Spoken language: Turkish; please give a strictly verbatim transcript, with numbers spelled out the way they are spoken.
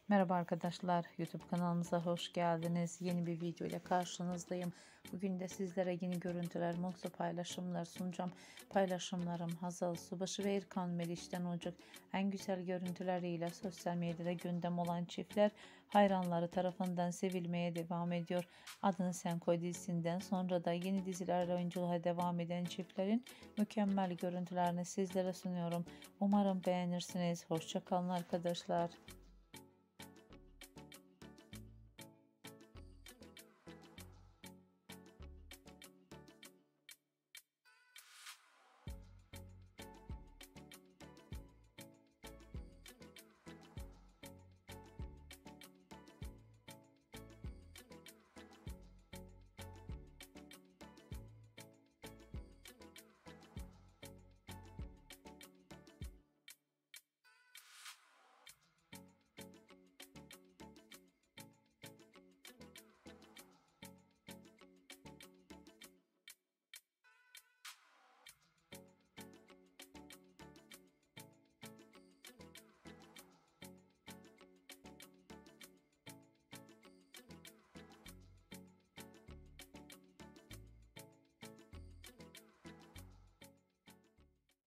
Merhaba arkadaşlar, YouTube kanalımıza hoş geldiniz. Yeni bir video ile karşınızdayım. Bugün de sizlere yeni görüntüler, mutlu paylaşımlar sunacağım. Paylaşımlarım Hazal Subaşı ve İrkan Meriç'ten olacak. En güzel görüntüleriyle sosyal medyada gündem olan çiftler hayranları tarafından sevilmeye devam ediyor. Adını Sen Koy dizisinden sonra da yeni dizilerle oyunculuğa devam eden çiftlerin mükemmel görüntülerini sizlere sunuyorum. Umarım beğenirsiniz. Hoşça kalın arkadaşlar.